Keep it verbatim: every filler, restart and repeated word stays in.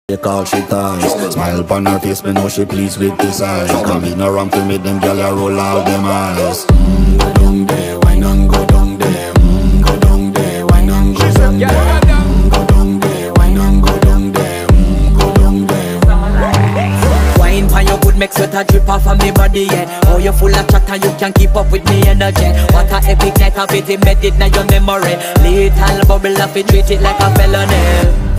She call she ties. Smile upon her face, me know she pleased with this eyes. Come in around to make them gyal a roll out them eyes. Mm, go down there, wine and go down there. Mm, go down there, wine and go down there. Mm, go down there, wine and go down there. Mm, go down there. Wine pan your good make sweat a drip off of me body, yeah. Oh, you full of chat and you can keep up with me energy. What a epic night of it, embedded in your memory. Little bubble of it, treat it like a felony.